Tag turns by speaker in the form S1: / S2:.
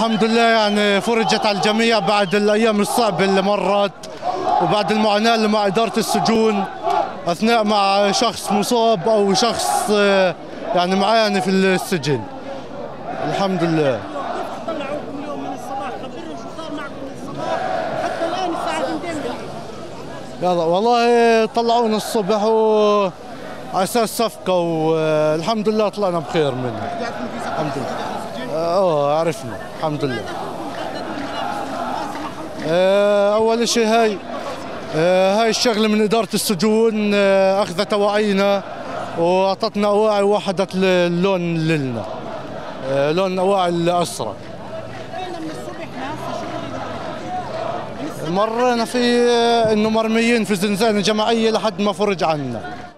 S1: الحمد لله يعني فرجت على الجميع بعد الأيام الصعبة اللي مرت وبعد المعاناة اللي مع إدارة السجون أثناء مع شخص مصاب أو شخص يعني معاني في السجن. الحمد لله.
S2: طلعوكم اليوم من الصباح، خبرنا شو صار معكم من الصباح حتى الآن الساعة 2
S1: يلا والله طلعونا الصبح على أساس صفقة والحمد لله طلعنا بخير منها. الحمد لله. عرفنا الحمد لله. أول شيء هاي الشغلة من إدارة السجون أخذت أواعينا وأعطتنا أواعي وحدت اللون لنا، لون أواعي الأسرى. مرينا في إنه مرميين في زنزانة جماعية لحد ما فرج عنا.